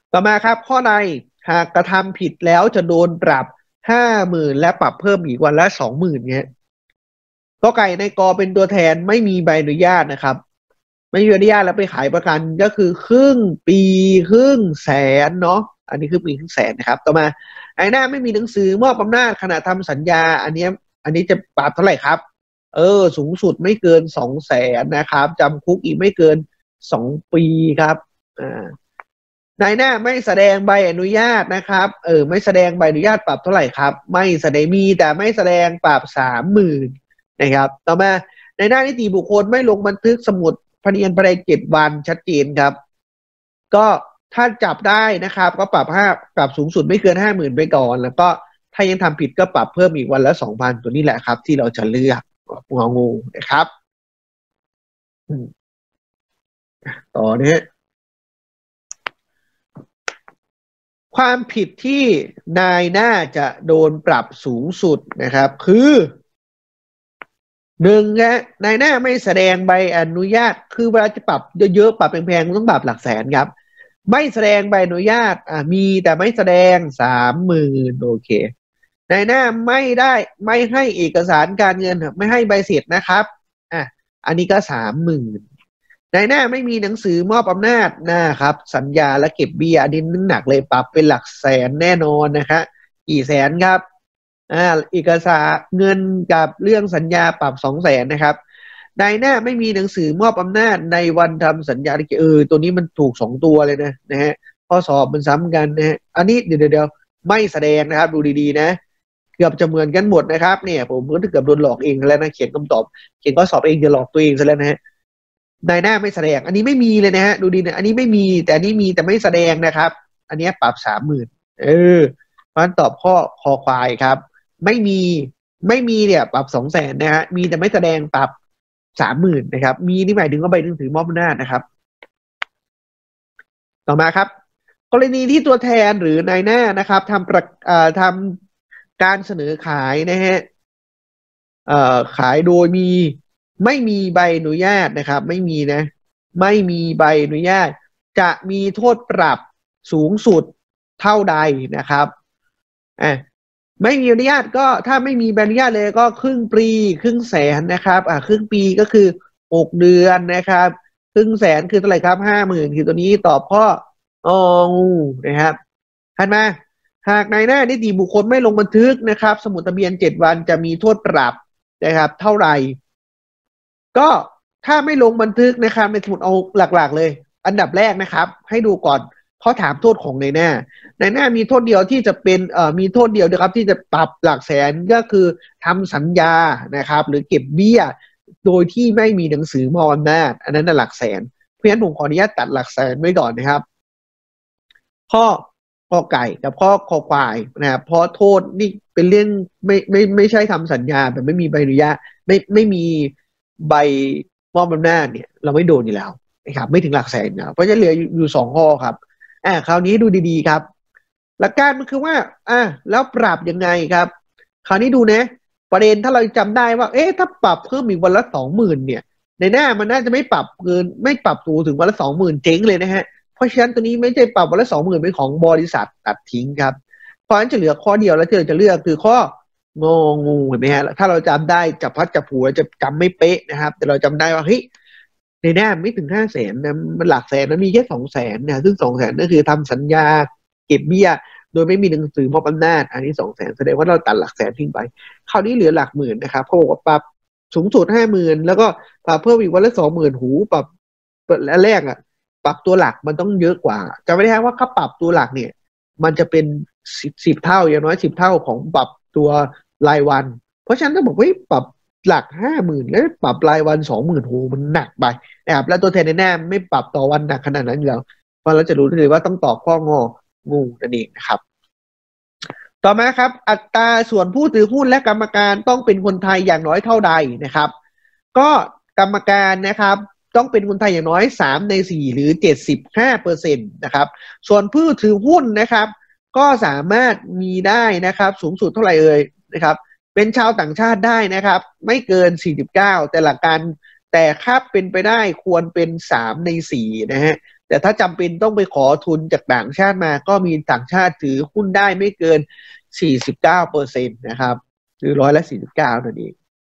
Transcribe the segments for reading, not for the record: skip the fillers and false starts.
ต่อมาครับข้อใดหากกระทำผิดแล้วจะโดนปรับ50,000และปรับเพิ่มอีกวันละ20,000เงี้ยก็ไก่ในกอเป็นตัวแทนไม่มีใบอนุญาตนะครับไม่มีใบอนุญาตแล้วไปขายประกันก็คือครึ่งปีครึ่งแสนเนาะอันนี้คือปีครึ่งแสนนะครับต่อมาไอ้หน้าไม่มีหนังสือมอบอำนาจขณะทำสัญญาอันนี้จะปรับเท่าไหร่ครับสูงสุดไม่เกิน200,000นะครับจำคุกอีกไม่เกิน2 ปีครับนายหน้าไม่แสดงใบอนุญาตนะครับไม่แสดงใบอนุญาตปรับเท่าไหร่ครับไม่แสดงมีแต่ไม่แสดงปรับ30,000นะครับต่อมาในหน้านิติบุคคลไม่ลงบันทึกสมุดพเนียนภายใน7 วันชัดเจนครับก็ถ้าจับได้นะครับก็ปรับสูงสุดไม่เกิน50,000ไปก่อนแล้วก็ถ้ายังทำผิดก็ปรับเพิ่มอีกวันละ2,000ตัวนี้แหละครับที่เราจะเลือกงองูนะครับต่อเนี่ยความผิดที่นายหน้าจะโดนปรับสูงสุดนะครับคือ1นายหน้าไม่แสดงใบอนุญาตคือเวลาจะปรับเยอะๆปรับแพงๆต้องปรับหลักแสนครับไม่แสดงใบอนุญาตมีแต่ไม่แสดง30,000โอเคนายหน้าไม่ให้เอกสารการเงินไม่ให้ใบเสร็จนะครับอันนี้ก็30,000นายหน้าไม่มีหนังสือมอบอำนาจนะครับสัญญาและเก็บเบี้ยอันนี้หนักเลยปรับเป็นหลักแสนแน่นอนนะคะกี่แสนครับเอกสารเงินกับเรื่องสัญญาปรับ200,000นะครับนายหน้าไม่มีหนังสือมอบอำนาจในวันทำสัญญาตัวนี้มันถูก2 ตัวเลยนะฮะข้อสอบมันซ้ำกันนะฮะอันนี้เดี๋ยวไม่แสดงนะครับดูดีๆนะเกือบจะเหมือนกันหมดนะครับเนี่ยผมก็เกือบโดนหลอกเองแล้วนะเขียนคำตอบเขียนข้อสอบเองจะหลอกตัวเองซะแล้วนะฮะนายหน้าไม่แสดงอันนี้ไม่มีเลยนะฮะดูดีนะอันนี้ไม่มีแต่อันนี้มีแต่ไม่แสดงนะครับอันนี้ปรับ30,000เพราะฉะนั้นตอบข้อคอควายครับไม่มีเนี่ยปรับ200,000นะฮะมีแต่ไม่แสดงปรับ30,000นะครับมีนี่หมายถึงว่าใบหนังสือมอบอำนาจนะครับต่อมาครับกรณีที่ตัวแทนหรือนายหน้านะครับทำการเสนอขายนะฮะขายโดยไม่มีใบอนุญาตนะครับไม่มีใบอนุญาตจะมีโทษปรับสูงสุดเท่าใดนะครับไม่มีอนุญาตก็ถ้าไม่มีใบอนุญาตเลยก็ครึ่งปีครึ่งแสนนะครับครึ่งปีก็คือ6 เดือนนะครับครึ่งแสนคือเท่าไหร่ครับ50,000คือตัวนี้ตอบข้องูนะครับถัดมาหากนายหน้านิติบุคคลไม่ลงบันทึกนะครับสมุดทะเบียน7 วันจะมีโทษปรับนะครับเท่าไหร่ก็ถ้าไม่ลงบันทึกนะครับในสมุดเอาหลักๆเลยอันดับแรกนะครับให้ดูก่อนเขาถามโทษของนายหน้ามีโทษเดียวที่จะเป็นมีโทษเดียวนะครับที่จะปรับหลักแสนก็คือทำสัญญานะครับหรือเก็บเบี้ยโดยที่ไม่มีหนังสือมอบอำนาจอันนั้นหลักแสนเพราะฉะนั้นผมขออนุญาตตัดหลักแสนไว้ก่อนนะครับข้อไก่กับข้อคอควายนะครับเพราะโทษนี่เป็นเรื่องไม่ใช่ทำสัญญาแบบไม่มีใบอนุญาตไม่มีใบมอบอำนาจเนี่ยเราไม่โดนอยู่แล้วนะครับไม่ถึงหลักแสนนะเพราะจะเหลืออยู่2 ข้อครับคราวนี้ดูดีๆครับหลักการมันคือว่าแล้วปรับยังไงครับคราวนี้ดูนะประเด็นถ้าเราจำได้ว่าถ้าปรับเพิ่มอีกวันละ20,000เนี่ยในหน้ามันน่าจะไม่ปรับเกินไม่ปรับสูงถึงวันละ20,000เจ๊งเลยนะฮะเพราะฉะนั้นตัวนี้ไม่ใช่ปรับวันละ20,000เป็นของบริษัทตัดทิ้งครับเพราะฉะนั้นจะเหลือข้อเดียวแล้วจะเลือกคือข้ององูเห็นไหมฮะถ้าเราจำได้จับพัดจับผูจะจำไม่เป๊ะนะครับแต่เราจำได้ว่าเฮ้ยในหน้าไม่ถึง500,000นะมันหลักแสนนะมีแค่200,000นะซึ่ง200,000นั่นคือทำสัญญาเก็บเบี้ยโดยไม่มีหนังสือมอบอำนาจอันนี้200,000แสดงว่าเราตัดหลักแสนทิ้งไปคราวนี้เหลือหลักหมื่นนะครับเขาบอกว่าปรับสูงสุด50,000แล้วก็ปรับเพิ่มอีกวันละ20,000หูปรับแรกปรับตัวหลักมันต้องเยอะกว่าจะไม่ได้ว่าถ้าปรับตัวหลักเนี่ยมันจะเป็น10 เท่าอย่างน้อย10 เท่าของปรับตัวรายวันเพราะฉะนั้นถ้าบอกว่าปรับหลัก50,000แล้วปรับรายวัน20,000โหมันหนักไปนะครับแล้วตัวแทนในหน้าไม่ปรับต่อวันหนักขนาดนั้นอยู่แล้วเพราะเราจะรู้เลยว่าต้องตอบข้ององูนั่นเองนะครับต่อมาครับอัตราส่วนผู้ถือหุ้นและกรรมการต้องเป็นคนไทยอย่างน้อยเท่าใดนะครับก็กรรมการนะครับต้องเป็นคนไทยอย่างน้อย3/4หรือ75%นะครับส่วนผู้ถือหุ้นนะครับก็สามารถมีได้นะครับสูงสุดเท่าไหร่นะครับเป็นชาวต่างชาติได้นะครับไม่เกิน49แต่หลักการแต่ถ้าเป็นไปได้ควรเป็น3/4นะฮะแต่ถ้าจำเป็นต้องไปขอทุนจากต่างชาติมาก็มีต่างชาติถือหุ้นได้ไม่เกิน 49%นะครับหรือ49%นั่นเอง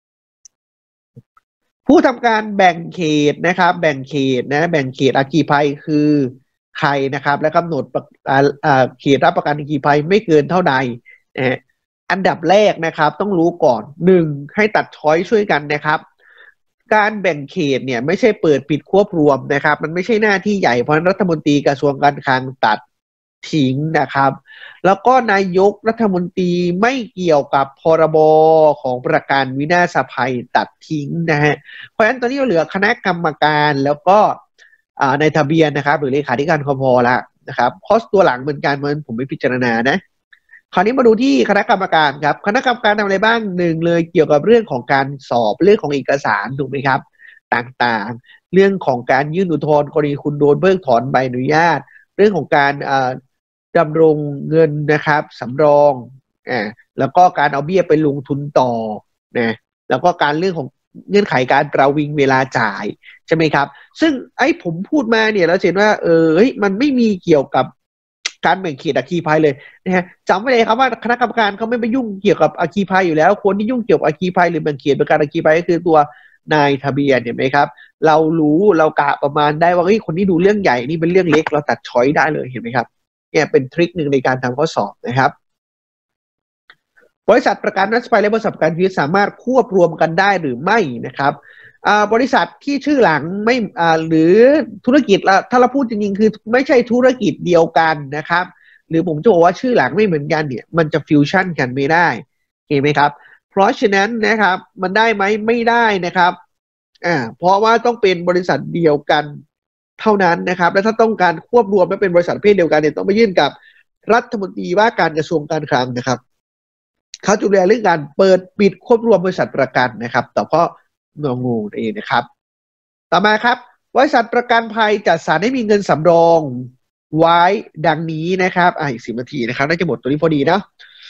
ผู้ทำการแบ่งเขตนะครับแบ่งเขตนะแบ่งเขตอัคคีภัยคือใครนะครับและกำหนดเขตรับประกันอัคคีภัยไม่เกินเท่าใดนะฮะอันดับแรกนะครับต้องรู้ก่อน1ให้ตัดช้อยช่วยกันนะครับการแบ่งเขตเนี่ยไม่ใช่เปิดปิดควบรวมนะครับมันไม่ใช่หน้าที่ใหญ่เพราะรัฐมนตรีกระทรวงการคลังตัดทิ้งนะครับแล้วก็นายกรัฐมนตรีไม่เกี่ยวกับพรบของประกันวินาศภัยตัดทิ้งนะฮะเพราะฉะนั้นตอนนี้เหลือคณะกรรมการแล้วก็ในทะเบียนนะครับหรือเลขาธิการคพละนะครับคอสตัวหลังเหมือนกันมันผมไม่พิจารณานะคราวนี้มาดูที่คณะกรรมการครับคณะกรรมการทำอะไรบ้าง1เลยเกี่ยวกับเรื่องของการสอบเรื่องของเอกสารถูกไหมครับต่างๆเรื่องของการยื่นอุทธรณ์กรณีคุณโดนเพิกถอนใบอนุญาตเรื่องของการดำรงเงินนะครับสำรองแล้วก็การเอาเบี้ยไปลงทุนต่อนะแล้วก็การเรื่องของเงื่อนไขการประวิงเวลาจ่ายใช่ไหมครับซึ่งผมพูดมาเนี่ยเราเห็นว่ามันไม่มีเกี่ยวกับการแบ่งเขตอัคคีภัยเลยนะฮะจำไว้เลยครับว่าคณะกรรมการเขาไม่ไปยุ่งเกี่ยวกับอัคคีภัยอยู่แล้วคนที่ยุ่งเกี่ยวกับอัคคีภัยหรือแบ่งเขตประกันอัคคีภัยก็คือตัวนายทะเบียนเห็นไหมครับเรารู้เรากะประมาณได้ว่าคนที่ดูเรื่องใหญ่นี่เป็นเรื่องเล็กเราตัดช้อยได้เลยเห็นไหมครับเนี่ยเป็นทริคหนึ่งในการทำข้อสอบนะครับบริษัทประกันวินาศภัยและบริษัทประกันชีวิตสามารถควบรวมกันได้หรือไม่นะครับบริษัทที่ชื่อหลังไม่หรือธุรกิจถ้าเราพูดจริงๆคือไม่ใช่ธุรกิจเดียวกันนะครับหรือผมจะบอกว่าชื่อหลังไม่เหมือนกันเนี่ยมันจะฟิวชั่นกันไม่ได้เห็นไหมครับเพราะฉะนั้นนะครับมันได้ไหมไม่ได้นะครับเพราะว่าต้องเป็นบริษัทเดียวกันเท่านั้นนะครับและถ้าต้องการควบรวมและเป็นบริษัทประเภทเดียวกันเนี่ยต้องไปยื่นกับรัฐมนตรีว่าการกระทรวงการคลังนะครับเขาดูแลเรื่องการเปิดปิดควบรวมบริษัทประกันนะครับต่อข้ององูนั่นเองนะครับต่อมาครับบริษัทประกันภัยจัดสรรให้มีเงินสำรองไว้ดังนี้นะครับอีก10 นาทีนะครับน่าจะหมดตัวนี้พอดีนะ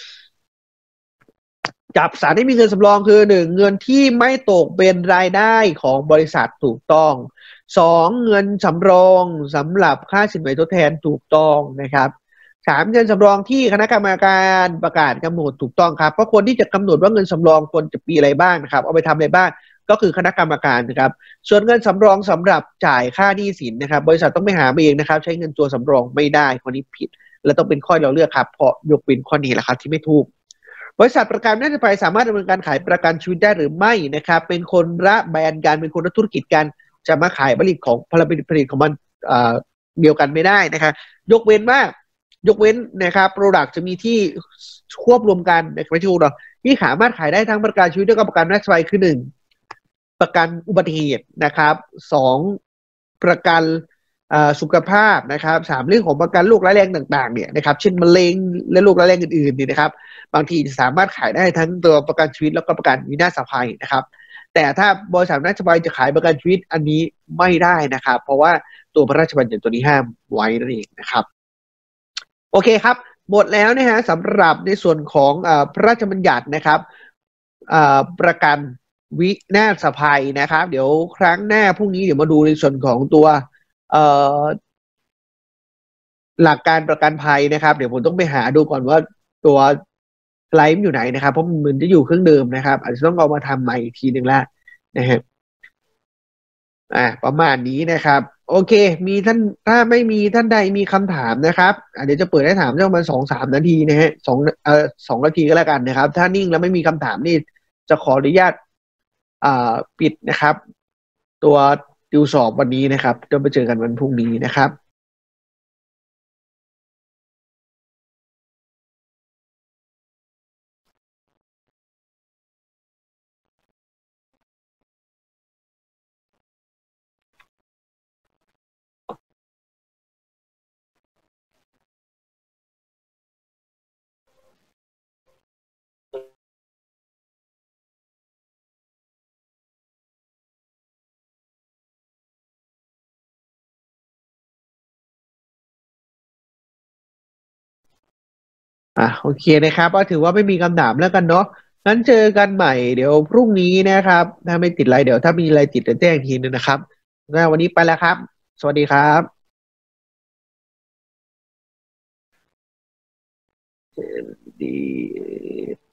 จับสรรให้มีเงินสำรองคือ1เงินที่ไม่ตกเป็นรายได้ของบริษัทถูกต้อง2เงินสำรองสำหรับค่าสินไหมทดแทนถูกต้องนะครับ3เงินสำรองที่คณะกรรมการประกาศกำหนดถูกต้องครับเพราะคนที่จะกำหนดว่าเงินสำรองควรจะมีอะไรบ้างนะครับเอาไปทำอะไรบ้างก็คือคณะกรรมการนะครับส่วนเงินสำรองสำหรับจ่ายค่าหนี้สินนะครับบริษัทต้องไปหาเองนะครับใช้เงินตัวสำรองไม่ได้ข้อนี้ผิดและต้องเป็นข้อเราเลือกครับเพราะยกเว้นข้อนี้แหละครับที่ไม่ถูกบริษัทประกันวินาศภัยสามารถดำเนินการขายประกันชีวิตได้หรือไม่นะครับเป็นคนละแบรนด์การเป็นคนละธุรกิจกันจะมาขายผลิตของผลิตของมันเดียวกันไม่ได้นะครับยกเว้นนะครับโปรดักต์จะมีที่ควบรวมกันในไม่ใช่หรอกที่สามารถขายได้ทั้งประกันชีวิตและก็ประกันวินาศภัยคือ1ประกันอุบัติเหตุนะครับ2ประกันสุขภาพนะครับ3เรื่องของประกันโรคร้ายแรงต่างๆเนี่ยนะครับเช่นมะเร็งและโรคร้ายแรงอื่นๆเนี่ยนะครับบางทีสามารถขายได้ทั้งตัวประกันชีวิตแล้วก็ประกันวินาศภัยนะครับแต่ถ้าบริษัทวินาศภัยจะขายประกันชีวิตอันนี้ไม่ได้นะครับเพราะว่าตัวพระราชบัญญัติตัวนี้ห้ามไว้นั่นเองนะครับโอเคครับหมดแล้วนะฮะสำหรับในส่วนของพระราชบัญญัตินะครับประกันวินาศภัยนะครับเดี๋ยวครั้งหน้าพรุ่งนี้เดี๋ยวมาดูในส่วนของตัวหลักการประกันภัยนะครับเดี๋ยวผมต้องไปหาดูก่อนว่าตัวไลฟ์อยู่ไหนนะครับเพราะมันเหมือนจะอยู่เครื่องเดิมนะครับอาจจะต้องเอามาทำใหม่อีกทีหนึ่งละนะฮะประมาณนี้นะครับโอเคมีท่านถ้าไม่มีท่านใดมีคำถามนะครับเดี๋ยวจะเปิดให้ถามได้ประมาณ2-3 นาทีนะฮะ2 นาทีก็แล้วกันนะครับถ้านิ่งแล้วไม่มีคำถามนี่จะขออนุญาตปิดนะครับตัวติวสอบวันนี้นะครับจะไปเจอกันวันพรุ่งนี้นะครับโอเคนะครับก็ถือว่าไม่มีคำถามแล้วกันเนาะงั้นเจอกันใหม่เดี๋ยวพรุ่งนี้นะครับถ้าไม่ติดอะไรเดี๋ยวถ้ามีอะไรติดจะแจ้งทีนึงนะครับงั้นวันนี้ไปแล้วครับสวัสดีครับ NDA